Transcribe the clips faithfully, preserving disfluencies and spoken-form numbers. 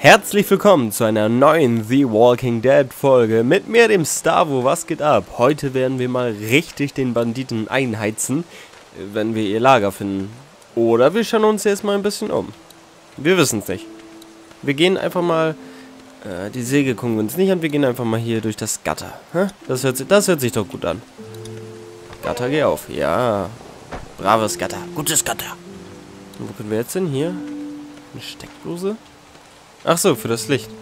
Herzlich willkommen zu einer neuen The Walking Dead Folge mit mir, dem Starvo. Was geht ab? Heute werden wir mal richtig den Banditen einheizen, wenn wir ihr Lager finden. Oder wir schauen uns jetzt mal ein bisschen um. Wir wissen es nicht. Wir gehen einfach mal, äh, die Säge gucken wir uns nicht an, wir gehen einfach mal hier durch das Gatter. Hä? Das hört sich, das hört sich doch gut an. Gatter, geh auf. Ja. Braves Gatter. Gutes Gatter. Und wo können wir jetzt hin? Hier? Eine Steckdose? Ach so, für das Licht.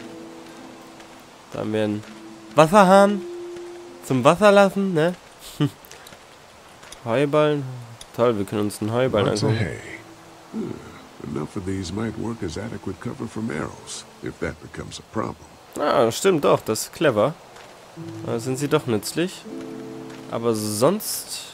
Da haben wir einen Wasserhahn zum Wasser lassen, ne? Heuballen. Toll, wir können uns einen Heuballen angucken. Hmm. Enough of these might work as adequate cover from arrows, if that becomes a problem. Ah, stimmt doch, das ist clever. Da sind sie doch nützlich. Aber sonst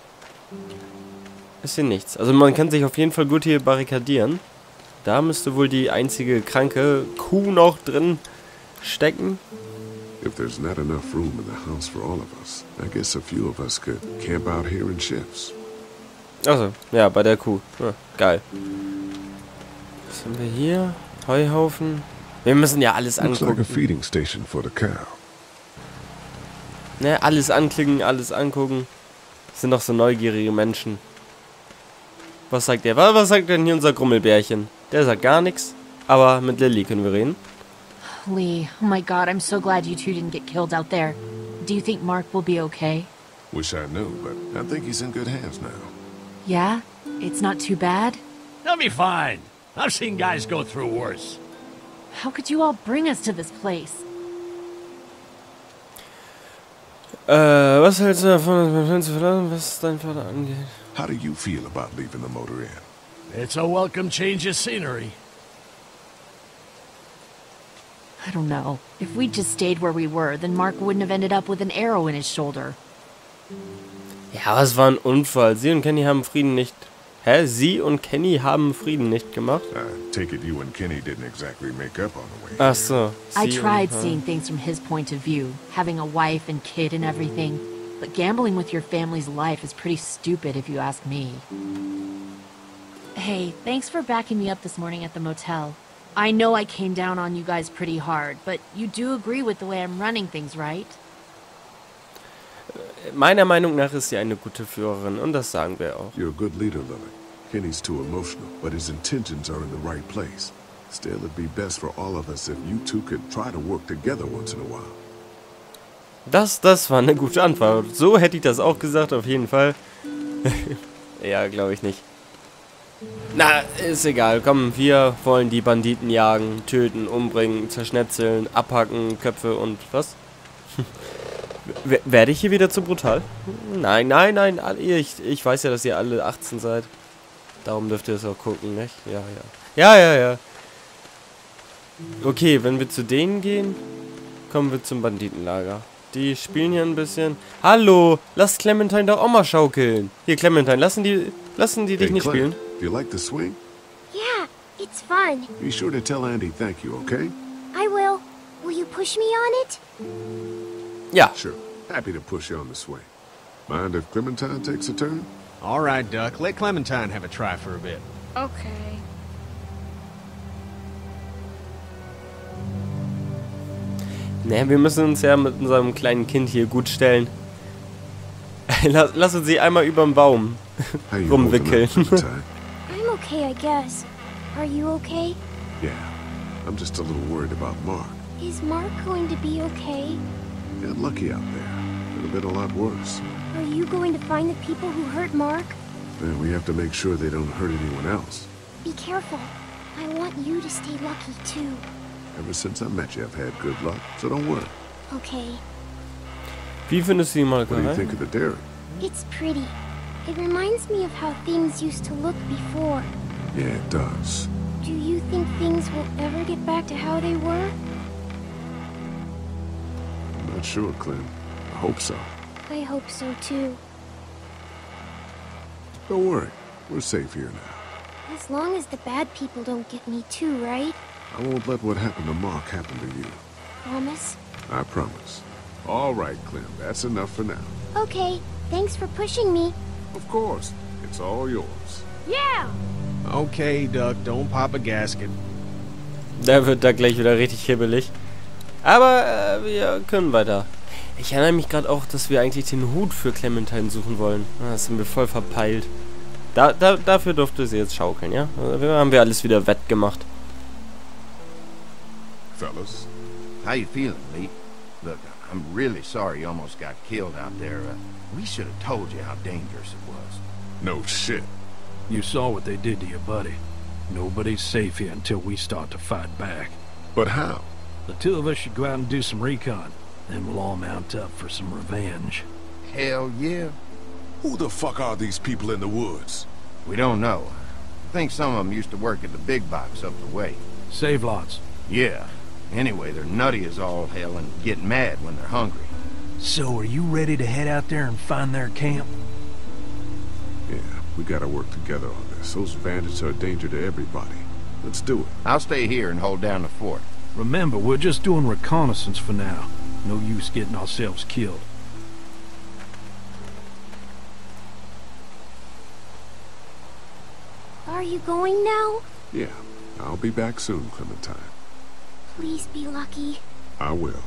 ist hier nichts. Also man kann sich auf jeden Fall gut hier barrikadieren. Da müsste wohl die einzige kranke Kuh noch drin stecken. If there's not enough room in the house for all of us, I guess a few of us could camp out here in shifts. Achso, ja, bei der Kuh. Ja, geil. Was haben wir hier? Heuhaufen. Wir müssen ja alles Looks like a angucken. feeding station for the cow. Ne, alles anklicken, alles angucken. Das sind doch so neugierige Menschen. Was sagt der? Was sagt denn hier unser Grummelbärchen? Der sagt gar nichts. Aber mit Lilly können wir reden. Lee, oh my god, I'm so glad you two didn't get killed out there. Do you think Mark will be okay? Wish I knew, but I think he's in good hands now. Yeah? It's not too bad? They'll be fine. I've seen guys go through worse. How could you all bring us to this place? Äh, was hältst du davon, mein Freund zu verlassen, was dein Vater angeht? How do you feel about leaving the motor in? It's a welcome change of scenery. I don't know. If we'd just stayed where we were, then Mark wouldn't have ended up with an arrow in his shoulder. Ja, was war ein Unfall? Sie und Kenny haben Frieden nicht... Hä? Sie und Kenny haben Frieden nicht gemacht? I take it you and Kenny didn't exactly make up on the way. Ach so. I Sie tried und, seeing things from his point of view, having a wife and kid and everything. But gambling with your family's life is pretty stupid if you ask me. Hey, thanks for backing me up this morning at the motel. I know I came down on you guys pretty hard, but you do agree with the way I'm running things, right? Meiner Meinung nach ist sie eine gute Führerin und das sagen wir auch. You're a good leader, Lily. Kenny's too emotional, but his intentions are in the right place. Still, it'd be best for all of us if you two could try to work together once in a while. Das, das war eine gute Antwort. So hätte ich das auch gesagt, auf jeden Fall. Ja, glaube ich nicht. Na, ist egal. Komm, wir wollen die Banditen jagen, töten, umbringen, zerschnetzeln, abhacken, Köpfe und was? Werde ich hier wieder zu brutal? Nein, nein, nein. Ich, ich weiß ja, dass ihr alle achtzehn seid. Darum dürft ihr es auch gucken, nicht? Ja, ja. Ja, ja, ja. Okay, wenn wir zu denen gehen, kommen wir zum Banditenlager. Die spielen hier ein bisschen. Hallo, lass Clementine doch auch mal schaukeln. Hier, Clementine, lassen die, lassen die dich Hey, nicht Clem, spielen? do you like the swing? Yeah, it's fun. Be sure to tell Andy thank you, okay? I will. Will you push me on it? Ja. Sure. Happy to push you on the swing. Mind if Clementine takes a turn? All right, Duck. Let Clementine have a try for a bit. Okay. Ne, wir müssen uns ja mit unserem kleinen Kind hier gut stellen. Lass, lass uns sie einmal überm Baum How you rumwickeln. holding up, Clementine? I'm okay, I guess. Are you okay? Yeah. I'm just a little worried about Mark. Is Mark going to be okay? Got lucky out there. Could have been a lot worse. Are you going to find the people who hurt Mark? And we have to make sure they don't hurt anyone else. Be careful. I want you to stay lucky, too. Ever since I met you, I've had good luck, so don't worry. Okay. Wie findest du die What do you Molkerei? think of the dairy? It's pretty. It reminds me of how things used to look before. Yeah, it does. Do you think things will ever get back to how they were? I'm not sure, Clem. I hope so. I hope so, too. Don't worry. We're safe here now. As long as the bad people don't get me too, right? I won't let what happened to Mark happen to you. Promise? I promise. All right, Clem. That's enough for now. Okay. Thanks for pushing me. Of course. It's all yours. Yeah! Okay, Duck. Don't pop a gasket. Der wird da gleich wieder richtig hibbelig. Aber äh, wir können weiter. Ich erinnere mich gerade auch, dass wir eigentlich den Hut für Clementine suchen wollen. Das sind wir voll verpeilt. Da, da, dafür durfte sie jetzt schaukeln, ja? Also, haben wir alles wieder wettgemacht. Fellas, How you feeling, Lee? Look, I'm really sorry you almost got killed out there. Uh, we should have told you how dangerous it was. no shit. You saw what they did to your buddy. Nobody's safe here until we start to fight back. But how? The two of us should go out and do some recon. Then we'll all mount up for some revenge. Hell yeah. Who the fuck are these people in the woods? We don't know. I think some of them used to work at the big box up the way. Save lots. Yeah. Anyway, they're nutty as all hell and get mad when they're hungry. So are you ready to head out there and find their camp? Yeah, we gotta work together on this. Those bandits are a danger to everybody. Let's do it. I'll stay here and hold down the fort. Remember, we're just doing reconnaissance for now. No use getting ourselves killed. Are you going now? Yeah, I'll be back soon, Clementine. Please be lucky. I will.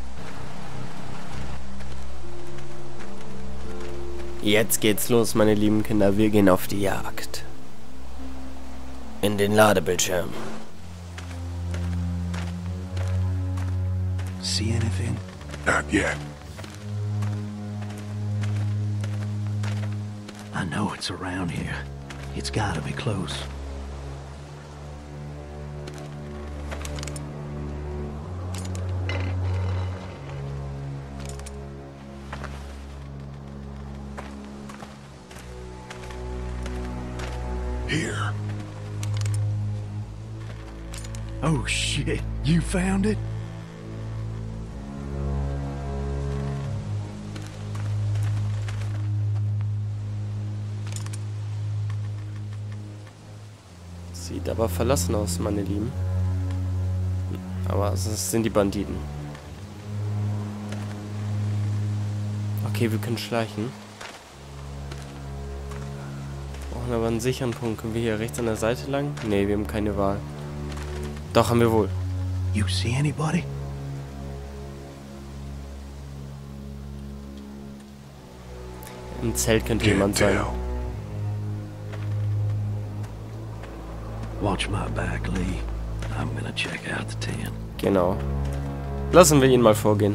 Jetzt geht's los, meine lieben Kinder. Wir gehen auf die Jagd. In den Ladebildschirm. See anything? Not yet. I know it's around here. It's gotta be close. Here. Oh shit, you found it? Sieht aber verlassen aus, meine Lieben. Aber es sind die Banditen. Okay, wir können schleichen. Brauchen aber einen sicheren Punkt. Können wir hier rechts an der Seite lang? Ne, wir haben keine Wahl. Doch, haben wir wohl. You see anybody? Im Zelt könnte Can't jemand sein. tell. Watch my back, Lee. I'm gonna check out the tent. Genau. Lassen wir ihn mal vorgehen.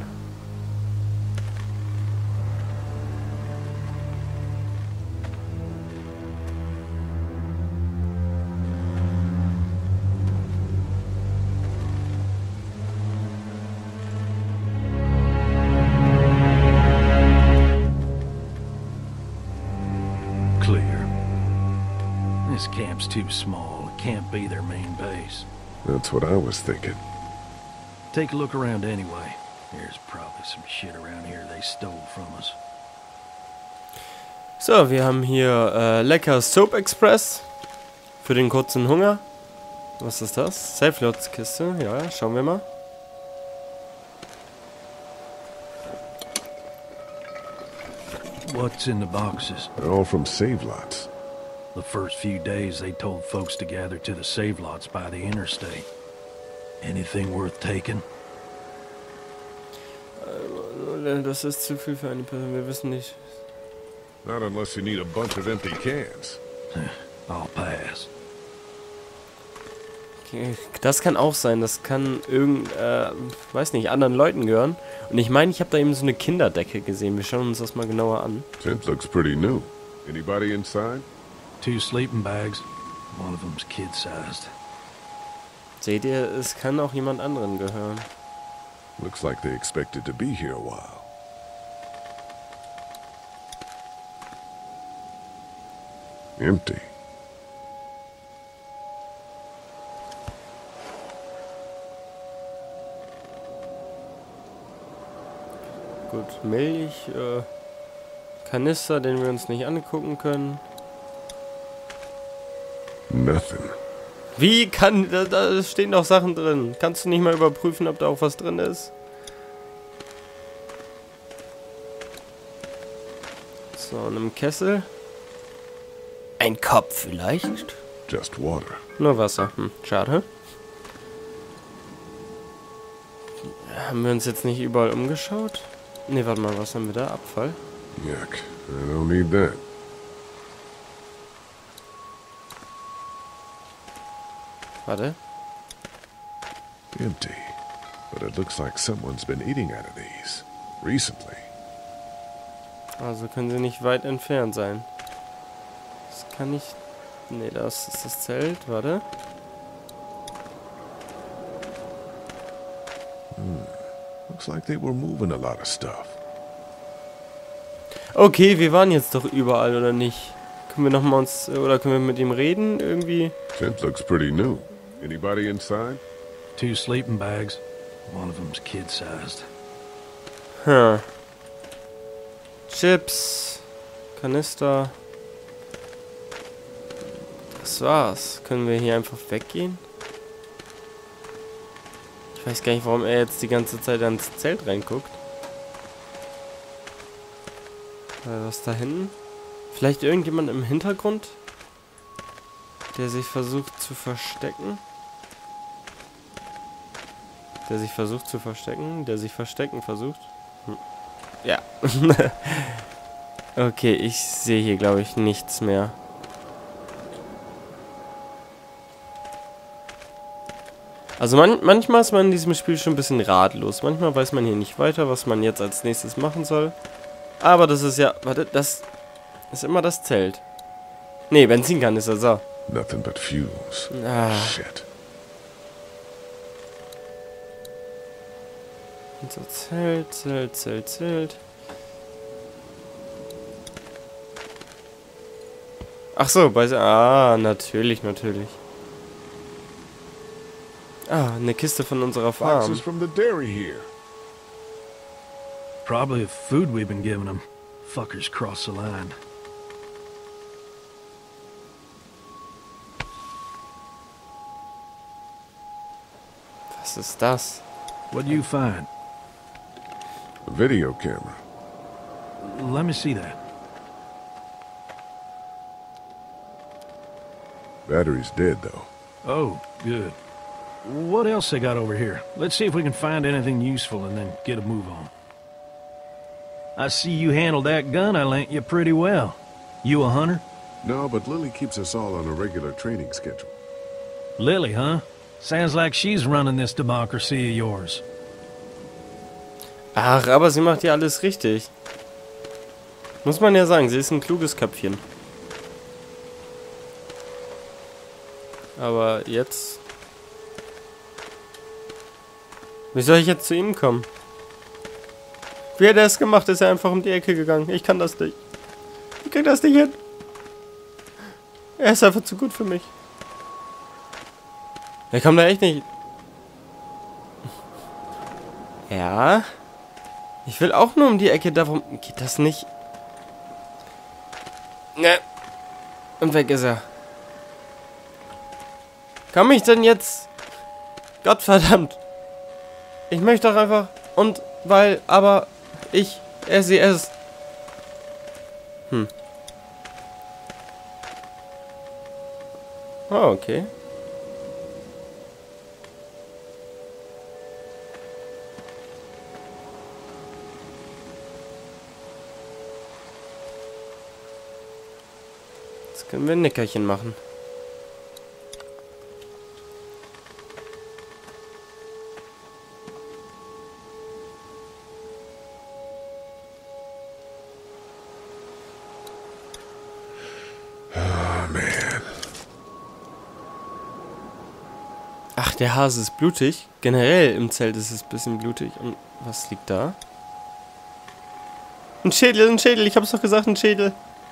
Clear. This camp's too small. It can't be their main base. That's what I was thinking. Take a look around anyway. There's probably some shit around here they stole from us. So, wir haben hier äh, lecker Soap Express für den kurzen Hunger. Was ist das? Safe-Lots-Kiste. Ja, schauen wir mal. What's in the boxes? They're all from save lots. The first few days they told folks to gather to the save lots by the interstate. Anything worth taking? Das ist zu viel für eine Person. Wir wissen nicht. Not unless you need a bunch of empty cans. I'll pass. Okay, das kann auch sein. Das kann irgend, äh, weiß nicht, anderen Leuten gehören. Und ich meine, ich habe da eben so eine Kinderdecke gesehen. Wir schauen uns das mal genauer an. Tent looks pretty new. Anybody inside? Two sleeping bags. One of them's kid-sized. Seht ihr, es kann auch jemand anderen gehören. Looks like they expected to be here a while. Empty. Gut, Milch, äh, Kanister, den wir uns nicht angucken können. Nothing. Wie kann, da, da stehen doch Sachen drin. Kannst du nicht mal überprüfen, ob da auch was drin ist? So, in einem Kessel. Ein Kopf vielleicht? Just water. Nur Wasser. Hm, schade. Haben wir uns jetzt nicht überall umgeschaut? Ne, warte mal, was haben wir da? Abfall? Yuck. I don't need that. Warte. Empty. But it looks like someone's been eating out of these. Recently. Also können sie nicht weit entfernt sein. Das kann ich... Ne, das ist das Zelt. Warte. Hmm. Looks like they were moving a lot of stuff. Okay, wir waren jetzt doch überall, oder nicht? Können wir nochmal uns... Oder können wir mit ihm reden? Irgendwie... Tent looks pretty new. Anybody inside? Two sleeping bags. One of them's kid-sized. Hm. Chips. Kanister. Das war's. Können wir hier einfach weggehen? Ich weiß gar nicht, warum er jetzt die ganze Zeit ans Zelt reinguckt. Äh, was da hinten? Vielleicht irgendjemand im Hintergrund? Der sich versucht zu verstecken? Der sich versucht zu verstecken? Der sich verstecken versucht? Hm. Ja. Okay, ich sehe hier, glaube ich, nichts mehr. Also man, manchmal ist man in diesem Spiel schon ein bisschen ratlos. Manchmal weiß man hier nicht weiter, was man jetzt als nächstes machen soll. Aber das ist ja... Warte, das ist immer das Zelt. Nee, Benzinkanister, so. Nothing but fumes. Ah. Shit. Unser Zelt, Zelt, Zelt, Zelt. Ach so, bei... Ah, natürlich, natürlich. Ah, eine Kiste von unserer Farm. Boxes from the dairy here. Probably the food we've been giving them. Fuckers cross the line. Was ist das? What do you find? A video camera. Let me see that. Battery's dead, though. Oh, good. What else they got over here? Let's see if we can find anything useful and then get a move on. I see you handled that gun I lent you pretty well. You a hunter? No, but Lily keeps us all on a regular training schedule. Lily, huh? Sounds like she's running this democracy of yours. Ach, aber sie macht ja alles richtig. Muss man ja sagen, sie ist ein kluges Köpfchen. Aber jetzt... Wie soll ich jetzt zu ihm kommen? Wie hat er es gemacht? Ist er einfach um die Ecke gegangen? Ich kann das nicht. Ich krieg das nicht hin. Er ist einfach zu gut für mich. Er kommt da echt nicht... Ja... Ich will auch nur um die Ecke, darum geht das nicht. Ne. Und weg ist er. Komm ich denn jetzt? Gottverdammt. Ich möchte doch einfach... Und, weil, aber... Ich, er, sie, es. Hm. Oh, okay. Jetzt können wir ein Nickerchen machen. Ach, der Hase ist blutig. Generell im Zelt ist es ein bisschen blutig. Und was liegt da? Ein Schädel, ein Schädel. Ich hab's doch gesagt, ein Schädel.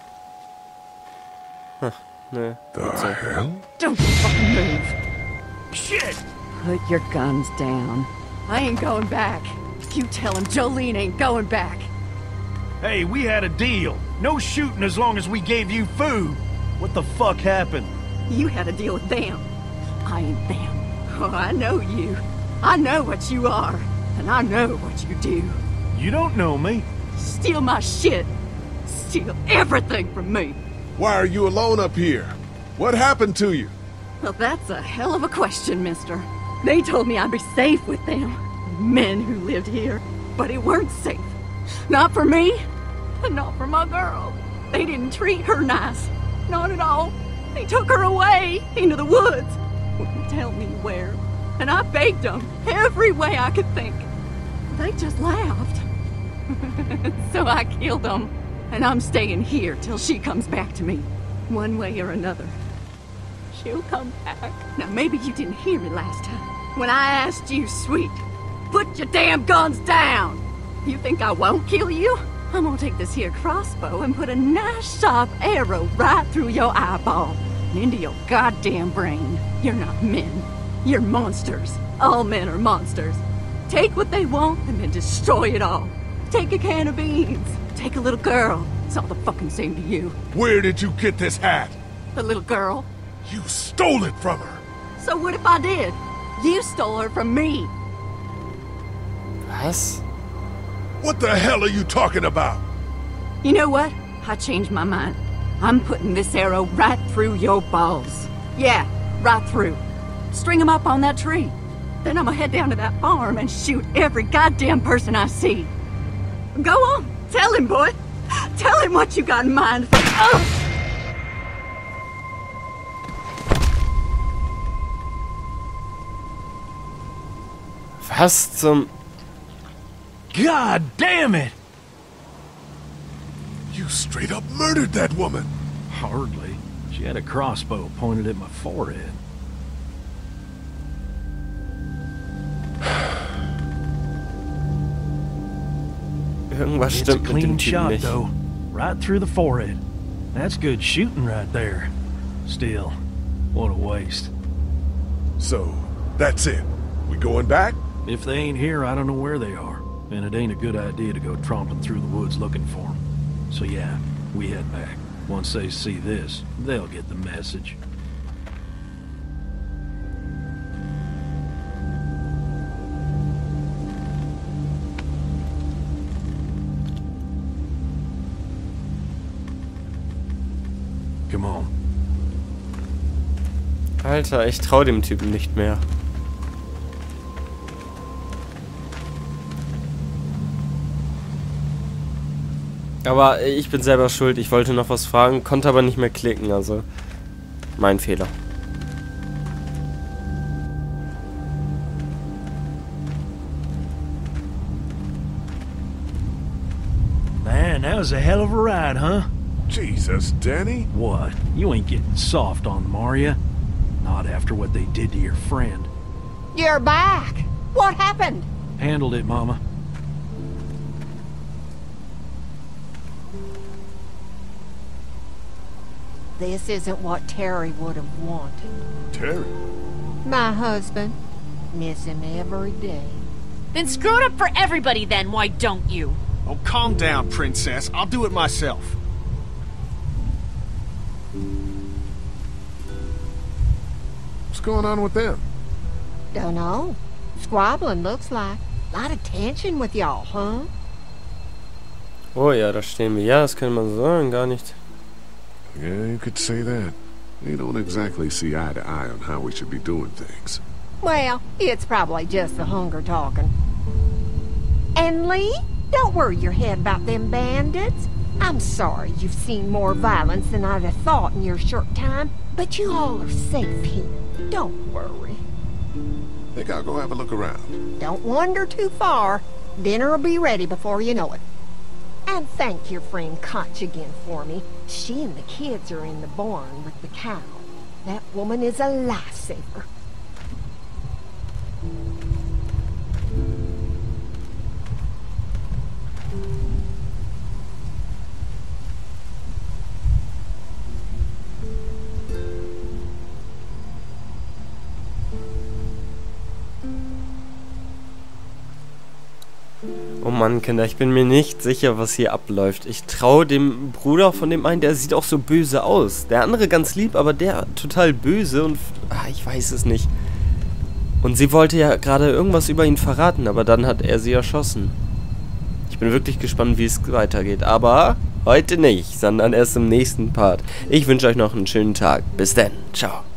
Ach, ne. The hell? Don't fucking move. Shit! Put your guns down. I ain't going back. You tell him Jolene ain't going back. Hey, we had a deal. No shooting as long as we gave you food. What the fuck happened? You had a deal with them. I ain't them. Oh, I know you. I know what you are. And I know what you do. You don't know me. Steal my shit. Steal everything from me. Why are you alone up here? What happened to you? Well, that's a hell of a question, mister. They told me I'd be safe with them. men who lived here, but it weren't safe. Not for me, and not for my girl. They didn't treat her nice. Not at all. They took her away into the woods. Wouldn't tell me where. And I begged them every way I could think. They just laughed. So I killed them. And I'm staying here till she comes back to me. One way or another. She'll come back. Now maybe you didn't hear me last time. When I asked you, sweet, put your damn guns down. You think I won't kill you? I'm gonna take this here crossbow and put a nice sharp arrow right through your eyeball and into your goddamn brain. You're not men. You're monsters. All men are monsters. Take what they want and then destroy it all. Take a can of beans. Take a little girl. It's all the fucking same to you. Where did you get this hat? The little girl. You stole it from her. So what if I did? You stole her from me. Was? What the hell are you talking about? You know what? I changed my mind. I'm putting this arrow right through your balls. Yeah, right through. String them up on that tree. Then I'm gonna head down to that farm and shoot every goddamn person I see. Go on, tell him, boy. Tell him what you got in mind for... Oh! Was zum... God damn it! You straight up murdered that woman. Hardly. She had a crossbow pointed at my forehead. Irgendwas It's a stimmt mit dem clean Typen shot, nicht. though. Right through the forehead. That's good shooting right there. Still, what a waste. So, that's it. We going back? If they ain't here, I don't know where they are. And it ain't a good idea to go tromping through the woods looking for them. So yeah, we head back. Once they see this, they'll get the message. Come on. Alter, ich trau dem Typen nicht mehr. Aber ich bin selber schuld. Ich wollte noch was fragen, konnte aber nicht mehr klicken, also mein Fehler. Man, that was a hell of a ride, huh? Jesus, Danny. What? You ain't getting soft on them, are ya? Not after what they did to your friend. You're back. What happened? Handled it, Mama. This isn't what Terry would have wanted. Terry? My husband. Miss him every day. Then screw it up for everybody then, why don't you? Oh, calm down, princess. I'll do it myself. What's going on with them? Dunno. Squabbling looks like. Lot of tension with y'all, huh? Oh ja, da stehen wir. Ja, das kann man so sagen, gar nicht. Yeah, you could say that. They don't exactly see eye to eye on how we should be doing things. Well, it's probably just the hunger talking. And Lee, don't worry your head about them bandits. I'm sorry you've seen more violence than I'd have thought in your short time, but you all are safe here. Don't worry. Think I'll go have a look around. Don't wander too far. Dinner'll be ready before you know it. And thank your friend Koch again for me. She and the kids are in the barn with the cow. That woman is a lifesaver. Oh Mann, Kinder, ich bin mir nicht sicher, was hier abläuft. Ich traue dem Bruder von dem einen, der sieht auch so böse aus. Der andere ganz lieb, aber der total böse und... Ah, ich weiß es nicht. Und sie wollte ja gerade irgendwas über ihn verraten, aber dann hat er sie erschossen. Ich bin wirklich gespannt, wie es weitergeht. Aber heute nicht, sondern erst im nächsten Part. Ich wünsche euch noch einen schönen Tag. Bis dann. Ciao.